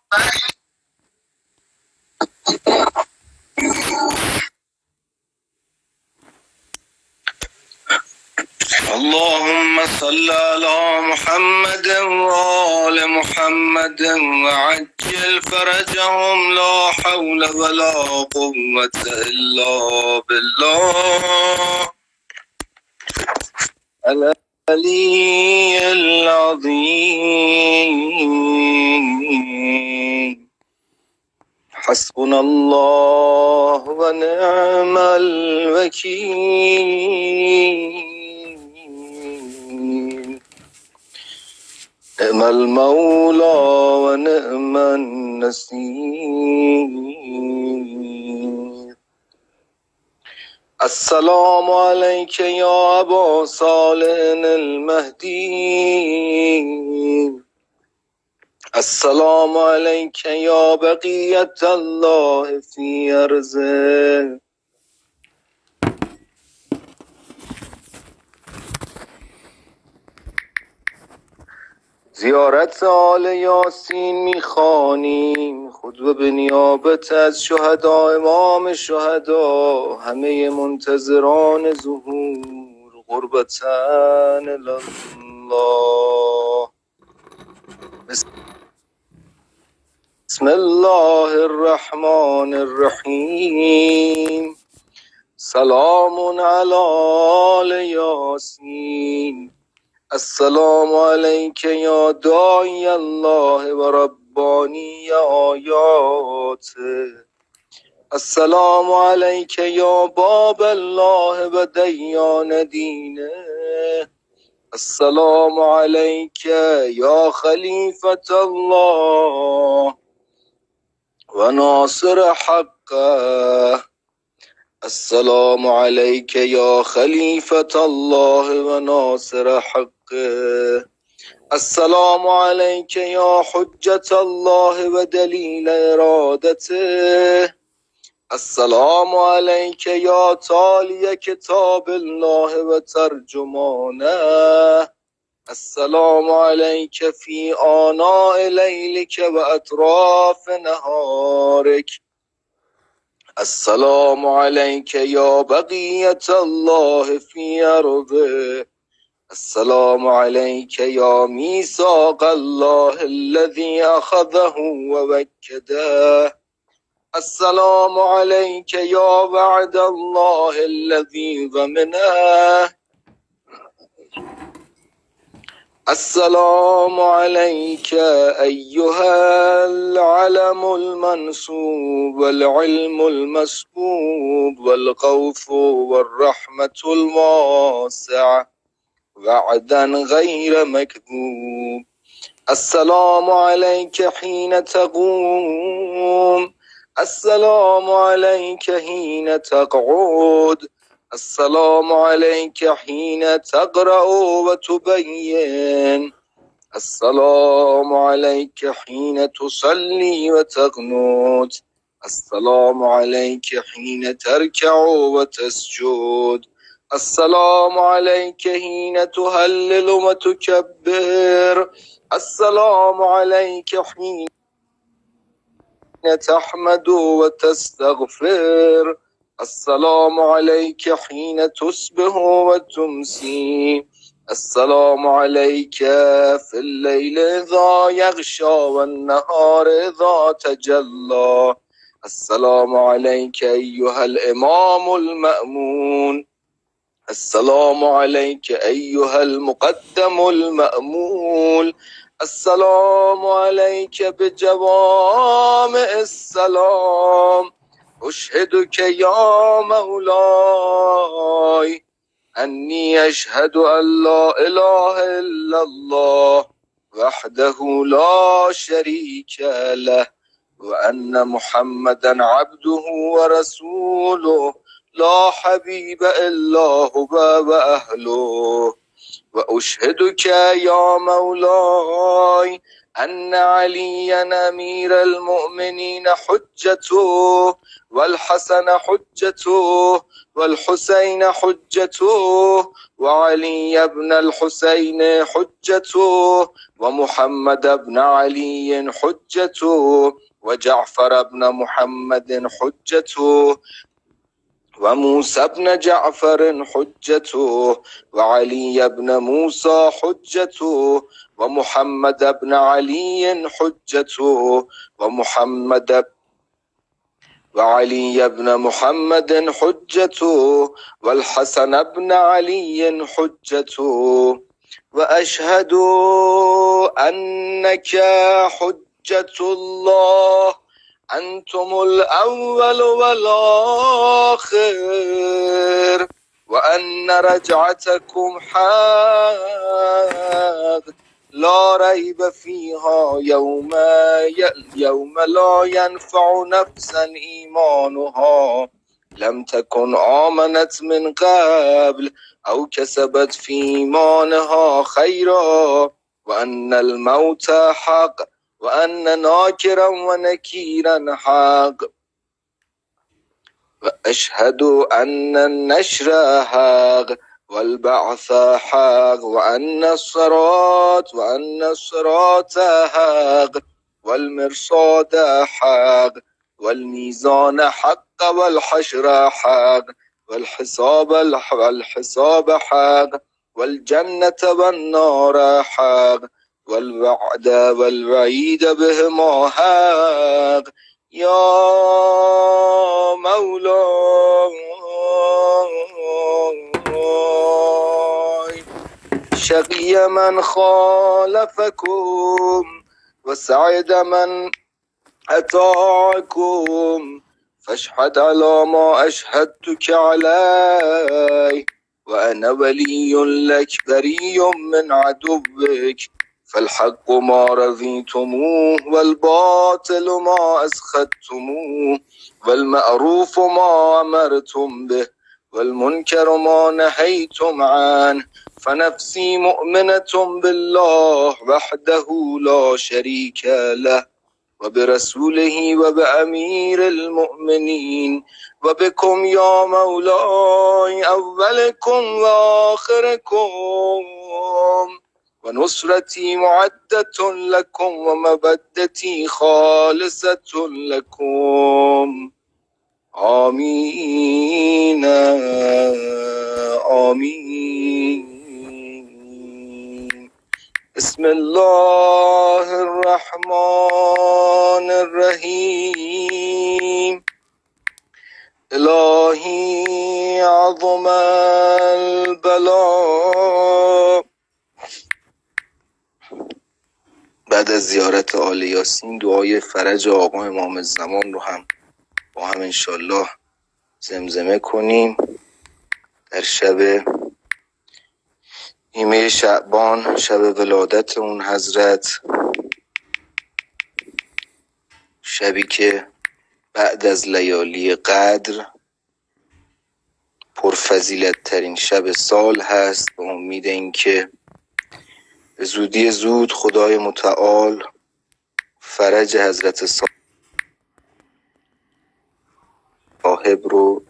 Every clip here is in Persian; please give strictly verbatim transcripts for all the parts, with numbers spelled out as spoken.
اللهم صل على محمد وآل محمد وعجل فرجهم لا حول ولا قوة إلا بالله العلي العظيم. حسبنا الله ونعم الوكيل. نعم المولى ونعم النصير. السلام عليك يا أبا صالح المهدي. السلام عليك يا بقية الله في أرضه. زیارت آل یاسین میخوانیم، خطبه به نیابت از شهدا امام شهدا، همه منتظران ظهور قربتن الله. بسم الله الرحمن الرحیم. سلام علی آل یاسین. السلام علیک یا داعی الله و ربانی آیاته. السلام علیک یا باب الله و دیان دینه. السلام علیک یا خلیفة الله و ناصر حقه. السلام علیک یا خلیفة الله و ناصر حقه. السلام علیک یا حجة الله و دلیل ارادته. السلام علیک یا تالی کتاب الله و ترجمانه. السلام علیک فی آناء لیلک و اطراف نهارک. السلام علیک یا بقیة الله فی ارضه. السلام علیک یا میثاق الله الذی اخذه و وکده. السلام علیک یا وعد الله الذی ضمنه. السلام علیک ایها العلم المنصوب والعلم المسبوب والخوف والرحمة الواسعة وعدا غير مكذوب. السلام علیک حين تقوم. السلام علیک حين تقعد. السلام علیک حين تقرأ و تبین. السلام علیک حين تصلی و تقنت. السلام علیک حين تركع و تسجد. السلام علیک حين تهلل و تكبر. السلام علیک حين تحمد و تستغفر. السلام علیک حين تصبح و تمسی. السلام علیک فی اللیل اذا یغشی و النهار اذا تجلی. السلام علیک ایها الامام المأمون. السلام علیک ایها المقدم المأمول. السلام علیک بجوامع السلام. اشهدك یا مولاي انی اشهد ان لا اله الا الله وحده لا شريك له وان محمدا عبده ورسوله لا حبيب الا هو واهله. واشهدك یا مولاي أن عليا أمير المؤمنين حجته، والحسن حجته، والحسين حجته، وعلي بن الحسين حجته، ومحمد بن علي حجته، وجعفر بن محمد حجته، وموسى بن جعفر حجته، وعلي بن موسى حجته، ومحمد بن علي حجته، ومحمد وعلي بن محمد حجته، والحسن بن علي حجته. وأشهد أنك حجة الله، أنتم الأول والآخر، وأن رجعتكم حق لا ريب فيها يوم يوم لا ينفع نفسا إيمانها لم تكن آمنت من قبل أو كسبت في إيمانها خيرا، وأن الموت حق، وأن ناكرا ونكيرا حق. وأشهد أن النشر حق، والبعث حق، وأن الصراط وأن الصراط حق، والمرصاد حق، والميزان حق، والحشر حق، والحساب الحساب حق، والجنة والنار حق، والوعد والوعيد بهما حق. يا مولاي شقي من خالفكم، وسعد من أطاعكم، فاشهد على ما أشهدتك عليه، وأنا ولي لك بريء من عدوك، فالحق ما رضيتموه، والباطل ما أسخطتموه، والمعروف ما أمرتم به، والمنكر ما نهيتم عنه. فنفسي مؤمنة بالله وحده لا شريك له، وبرسوله، وبأمير المؤمنين، وبكم يا مولاي أولكم وآخركم، ونصرتي معدة لكم، ومبدتي خالصة لكم. آمين آمين. بسم الله الرحمن الرحيم. إلهي عظم البلاء. بعد از زیارت آل یاسین دعای فرج آقا امام زمان رو هم با هم انشالله زمزمه کنیم. در شب نیمه شعبان، شب ولادت اون حضرت، شبی که بعد از لیالی قدر پرفضیلت ترین شب سال هست، به امید اینکه به زودی زود خدای متعال فرج حضرت صاحب رو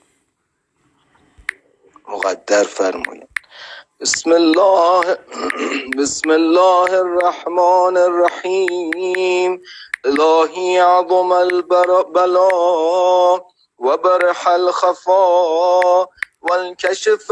مقدر فرماید. بسم الله بسم الله الرحمن الرحیم. الهی عظم البلاء وبرح الخفا والكشف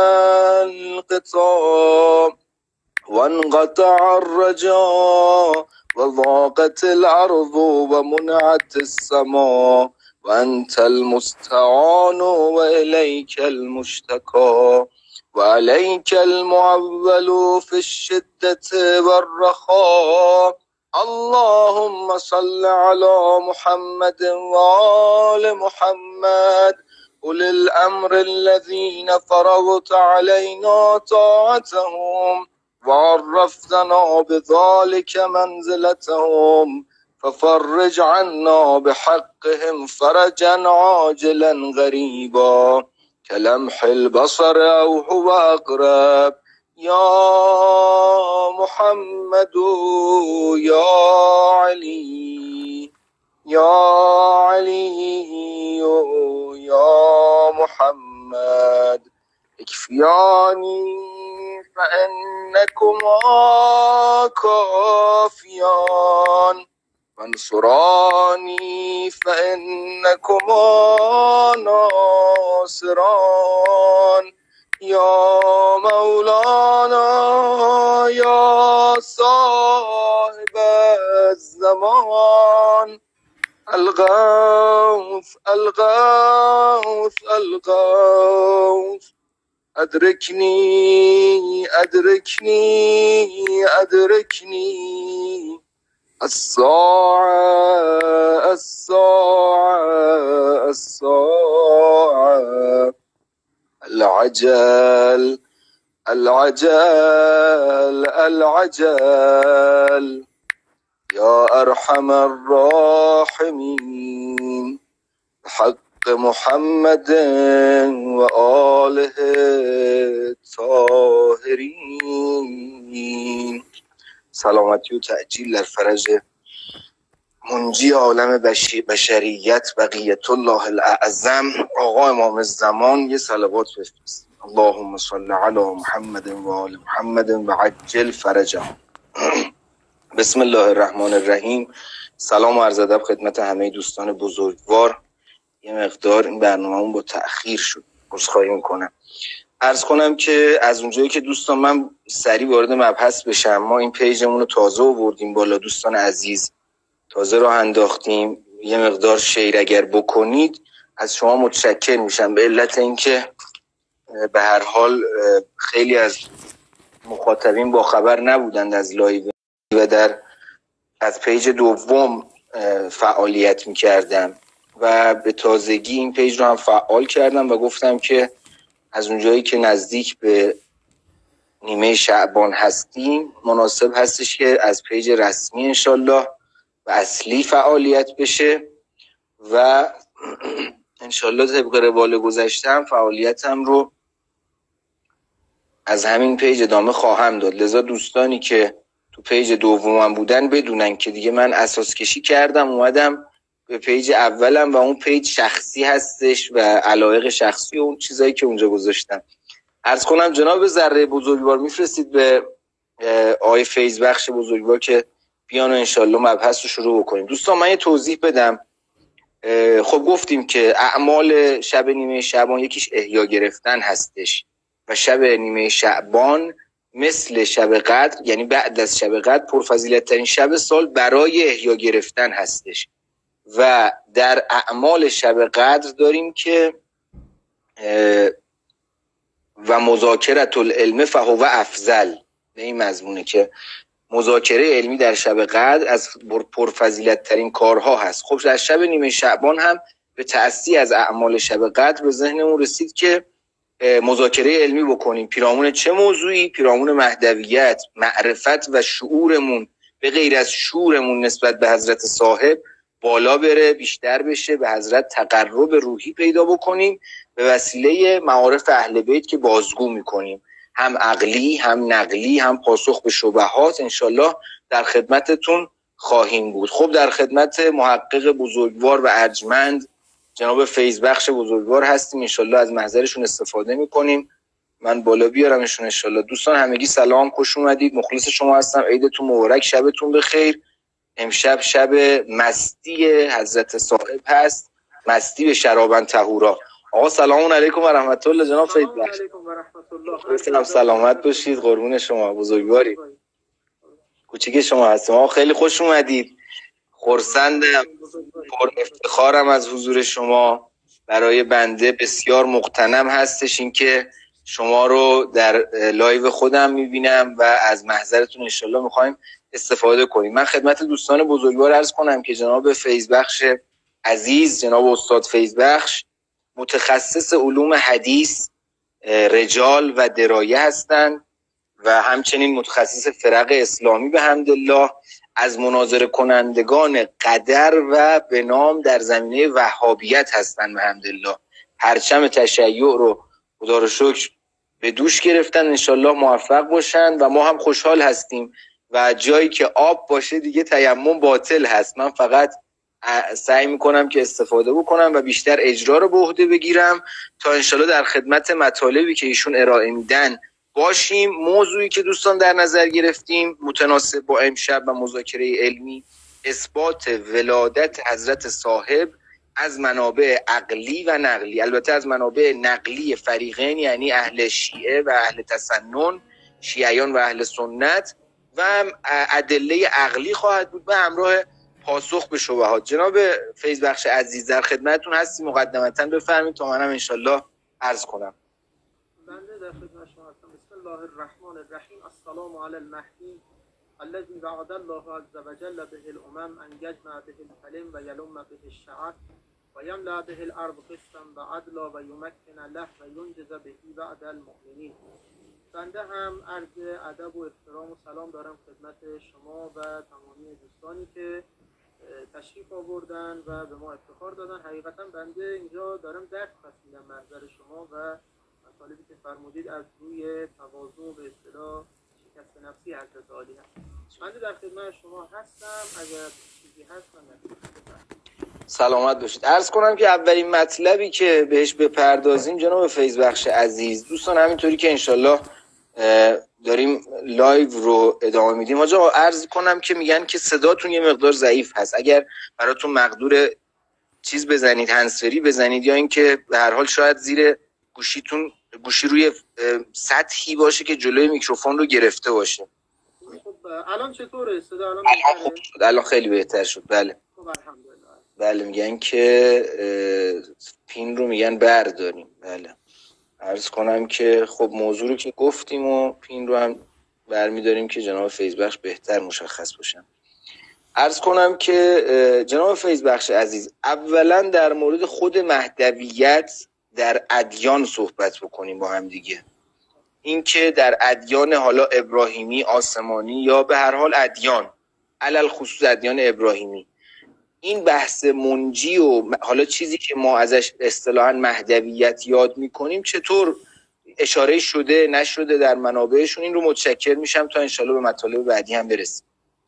القطاع وانقطع الرجاء وضاقت الأرض ومنعت السماء وأنت المستعان وإليك المشتكى وعليك المعول في الشدة والرخاء. اللهم صل على محمد وآل محمد أولي الأمر الذين فرضت علينا طاعتهم وعرفتنا بذلك منزلتهم، ففرج عنا بحقهم فرجا عاجلا غريبا كلمح البصر أو هو أقرب یا محمد یا علی یا علی یا محمد اکفیانی فانکما کافیان منصرانی فانکما ناصران یا مولانا یا صاحب الزمان الغوث الغوث الغوث ادرکنی ادرکنی ادرکنی الساعة الساعة الساعة العجل العجل العجل يا أرحم الراحمين بحق محمد وآله الطاهرين. سلامتی و تعجیل در فرج منجی عالم بشریت بقیت الله الاعظم آقا امام الزمان یه صلوات بفرست. اللهم صل علی محمد و آل محمد و عجل فرجهم. بسم الله الرحمن الرحیم. سلام و عرض ادب خدمت همه دوستان بزرگوار. یه مقدار این برنامه‌مون با تأخیر شد، عذرخواهی میکنم. عرض کنم که از اونجایی که دوستان من سریع وارد مبحث بشم، ما این پیجمون رو تازه آوردیم بالا دوستان عزیز، تازه راه انداختیم. یه مقدار شیر اگر بکنید از شما متشکر میشم، به علت اینکه به هر حال خیلی از مخاطبین با خبر نبودند از لایو و در از پیج دوم فعالیت میکردم و به تازگی این پیج رو هم فعال کردم و گفتم که از اونجایی که نزدیک به نیمه شعبان هستیم مناسب هستش که از پیج رسمی انشالله و اصلی فعالیت بشه و انشالله طبق روال گذشتم فعالیتم رو از همین پیج ادامه خواهم داد. لذا دوستانی که تو پیج دومم بودن بدونن که دیگه من اساس کشی کردم اومدم به پیج اولم و اون پیج شخصی هستش و علایق شخصی و اون چیزایی که اونجا گذاشتم. عرض کنم جناب ذره بزرگوار میفرستید به آقای فیض بخش بزرگوار که بیان و انشالله مبحث رو شروع بکنیم. دوستان من یه توضیح بدم. خب گفتیم که اعمال شب نیمه شعبان یکیش احیا گرفتن هستش و شب نیمه شعبان مثل شب قدر، یعنی بعد از شب قدر پرفضیلت ترین شب سال برای احیا گرفتن هستش و در اعمال شب قدر داریم که و مذاکرة العلم فهو افضل، به این مضمونه که مذاکره علمی در شب قدر از پرفضیلت ترین کارها هست. خب در شب نیمه شعبان هم به تأسی از اعمال شب قدر به ذهنمون رسید که مذاکره علمی بکنیم. پیرامون چه موضوعی؟ پیرامون مهدویت، معرفت و شعورمون به غیر از شعورمون نسبت به حضرت صاحب بالا بره، بیشتر بشه، به حضرت تقرب روحی پیدا بکنیم به وسیله معارف اهل بیت که بازگو میکنیم، هم عقلی هم نقلی هم پاسخ به شبهات. انشالله در خدمتتون خواهیم بود. خب در خدمت محقق بزرگوار و ارجمند جناب فیض بخش بزرگوار هستیم، انشالله از محضرشون استفاده میکنیم. من بالا بیارمشون انشالله. دوستان همگی سلام، خوش اومدید، مخلص شما هستم. عیدتون مبارک، شبتون بخیر. امشب شب مستی حضرت صاحب هست، مستی به شرابن طهورا. آقا سلام علیکم و رحمت الله. جناب فیض بخش علیکم و رحمت الله. سلامت باشید، قربون شما، بزرگواری. کوچیک شما هستم. آقا خیلی خوش اومدید، خرسندم، پر افتخارم از حضور شما. برای بنده بسیار مغتنم هستش این که شما رو در لایو خودم میبینم و از محضرتون انشالله میخوایم استفاده کنیم. من خدمت دوستان بزرگوار عرض کنم که جناب فیض بخش عزیز، جناب استاد فیض بخش متخصص علوم حدیث، رجال و درایه هستند و همچنین متخصص فرق اسلامی به حمدالله. از مناظره کنندگان قدر و به نام در زمینه وهابیت هستند به حمدالله. پرچم تشیع رو خدا رو شکر به دوش گرفتن، انشالله موفق باشن و ما هم خوشحال هستیم و جایی که آب باشه دیگه تیمم باطل هست. من فقط سعی میکنم که استفاده بکنم و بیشتر اجرا رو به عهده بگیرم تا انشالله در خدمت مطالبی که ایشون ارائه میدن باشیم. موضوعی که دوستان در نظر گرفتیم متناسب با امشب و مذاکره علمی، اثبات ولادت حضرت صاحب از منابع عقلی و نقلی، البته از منابع نقلی فریقین یعنی اهل شیعه و اهل تسنن، شیعیان و اهل سنت، و ادله عقلی خواهد بود به همراه پاسخ به شبهات. جناب فیض بخش عزیز در خدمتتون هستی، مقدمتا بفرمایید تا منم انشالله عرض کنم. بنده در خدمت شما هستم. بسم الله الرحمن الرحیم. السلام علی المهدی الذي وعد الله عز وجل به الامم ان يجمع به الكلم و یلم به الشعب و یملا به الارض قسطا و عدلا و یمکن له و ینجز به بعد المؤمنین. بنده هم عرض ادب و احترام و سلام دارم خدمت شما و تمامی دوستانی که تشریف آوردن و به ما افتخار دادن. حقیقتا بنده اینجا دارم درک پس میدم محضر شما و مطالبی که فرمودید از روی تواضع به اصطلاح شکست نفسی حضرت عالی هست. بنده در خدمت شما هستم، اگر چیزی هست من سلامت باشید. عرض کنم که اولین مطلبی که بهش بپردازیم جناب فیض بخش عزیز، دوستان همینطوری که انشالله داریم لایو رو ادامه میدیم، آجا عرض کنم که میگن که صداتون یه مقدار ضعیف هست، اگر براتون مقدور چیز بزنید، هندزفری بزنید، یا اینکه به هر حال شاید زیر گوشیتون گوشی روی سطحی باشه که جلوی میکروفون رو گرفته باشه. خب الان چطوره صدا؟ الان خوب شد، الان خیلی بهتر شد. بله خب الحمدلله. بله میگن که پین رو میگن برداریم. بله عرض کنم که خب موضوع رو که گفتیم و پین رو هم برمیداریم که جناب فیض بخش بهتر مشخص باشن. عرض کنم که جناب فیض بخش عزیز، اولا در مورد خود مهدویت در ادیان صحبت بکنیم با هم دیگه. این که در ادیان حالا ابراهیمی، آسمانی یا به هر حال ادیان، علل خصوص ادیان ابراهیمی، این بحث منجی و حالا چیزی که ما ازش اصطلاحاً مهدویت یاد میکنیم چطور اشاره شده نشده در منابعشون، این رو متشکر میشم تا انشالله به مطالب بعدی هم برسیم.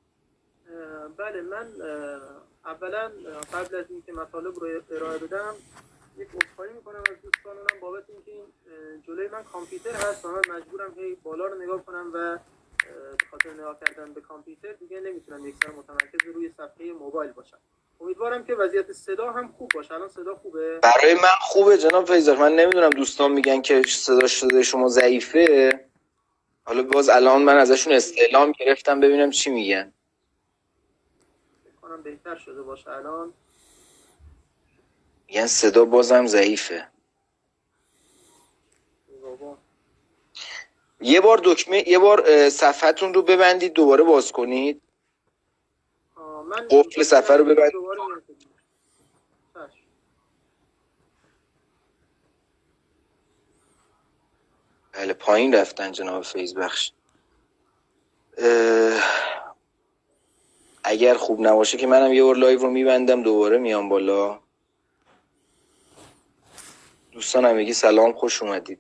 بله، من اولا قبل از اینکه مطالب رو ارائه بدم یک عذرخواهی میکنم از دوستانم بابت اینکه این جلوی من کامپیوتر هست و من مجبورم هی بالا رو نگاه کنم و به خاطر نگاه کردن به کامپیوتر دیگه نمیتونم یکسر متمرکز روی صفحه موبایل باشم. امیدوارم که وضعیت صدا هم خوب باشه. الان صدا خوبه؟ برای من خوبه جناب فیض‌بخش. من نمیدونم دوستان میگن که صدا شده شما ضعیفه، حالا باز الان من ازشون استعلام گرفتم ببینم چی میگن. فکر کنم بهتر شده باشه الان. میگن صدا بازم ضعیفه. بابا یه بار دکمه یه بار صفحتون رو ببندید دوباره باز کنید. من قفل صفحه رو ببندید. بله پایین رفتن جناب فیض بخش. اگر خوب نباشه که منم یه بار لایو رو میبندم دوباره میام بالا. دوستان همگی سلام، خوش اومدید.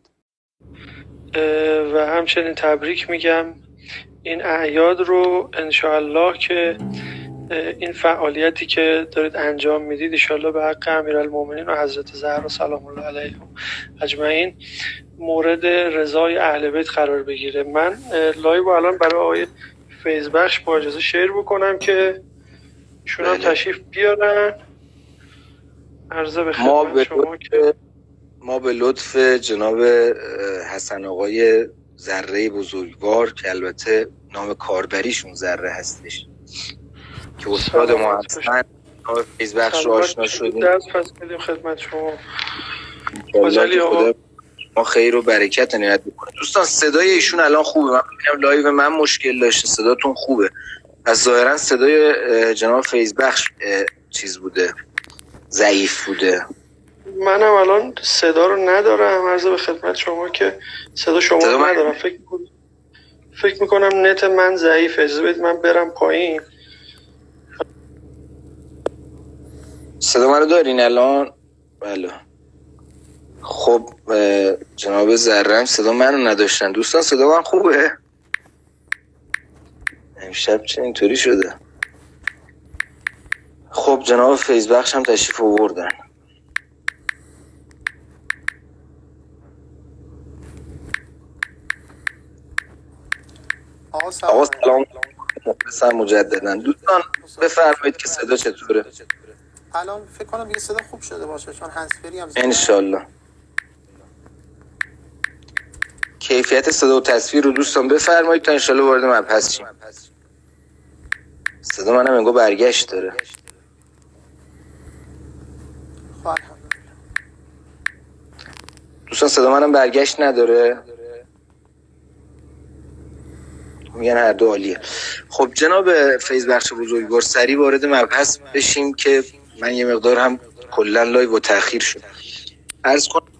و همچنین تبریک میگم این اعیاد رو، انشاءالله که این فعالیتی که دارید انجام میدید انشاءالله به حق امیرالمومنین و حضرت زهرا سلام الله علیهم اجمعین مورد رضای اهل بیت قرار بگیره. من لایو الان برای آقای فیض بخش با اجازه شیر بکنم که ایشون هم تشریف بیارن. عرضه به خدمت شما که ما به لطف جناب حسن آقای ذره بزرگوار که البته نام کاربریشون ذره هستش که استاد ما هستن، جناب فیض بخش رو آشنا شدیم. دست پس بدیم خدمت شما. خدا ما خیر و برکت عنایت بکنه. دوستان صدای ایشون الان خوبه؟ من میگم لایو من مشکل داشته، صداتون خوبه؟ پس ظاهرا صدای جناب فیض بخش چیز بوده، ضعیف بوده. منم الان صدا رو ندارم، عرض به خدمت شما که صدا شما رو ندارم. فکر میکنم فکر میکنم نت من ضعیفه. اجازه بدید من برم پایین. صدا منو دارین الان؟ بله خب جناب زرم صدا منو نداشتن. دوستان صدا من خوبه؟ امشب چه اینطوری شده؟ خب جناب فیضبخش هم تشریف آوردن. آقا سلام. آقا سلام مخلصم مجددا. دوستان بفرمایید که صدا چطوره؟ الان فکر کنم دیگه صدا خوب شده باشه چون هندزفری هم زدم. انشالله. کیفیت صدا و تصویر رو دوستان بفرمایید تا انشالله وارد مبحث شیم. صدا منم انگار برگشت داره. خب الحمدلله. دوستان صدا منم برگشت نداره؟ میگن هر دو عالیه. خب جناب فیضبخش بزرگوار سریع وارد مبحث بشیم که من یه مقدار هم کلا لایو و تأخیر شد. عرض کنم